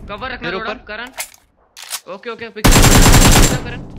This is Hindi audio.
कवर रखना मेरे थोड़ा ऊपर। करण। ओके ओके पिक करण।